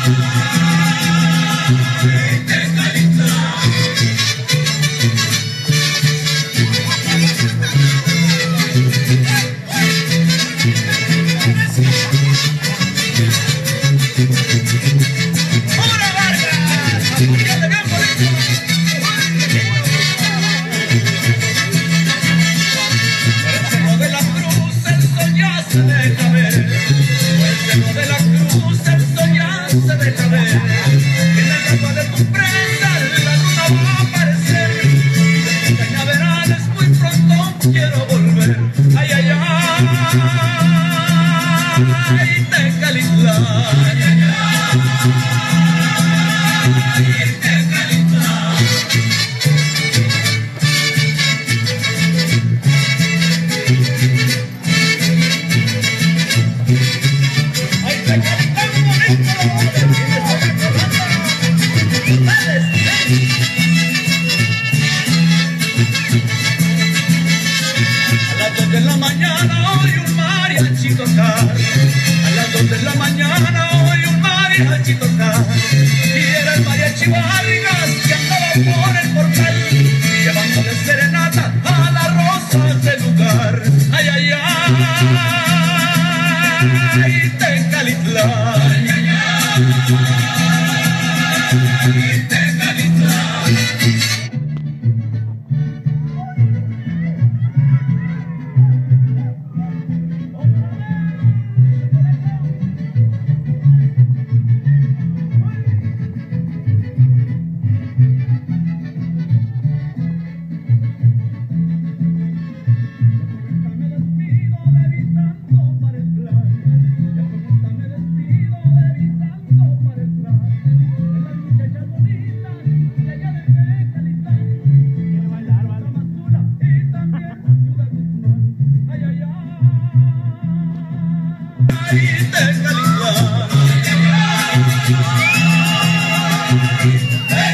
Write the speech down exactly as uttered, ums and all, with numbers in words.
Quiero volver, ay, ay, ay, Tecalitlan, ay, ay, ay, Tecalitlan. Ay, Tecalitlan, de la mañana oí un mariachi tocar, a las dos de la mañana oí un mariachi tocar, y era el mariachi Vargas que andaba por el portal, llevándole serenata a las rosas del lugar. Ay, ay, ay, Tecalitlan, ay, ay, ay, Tecalitlan. Tecalitlan.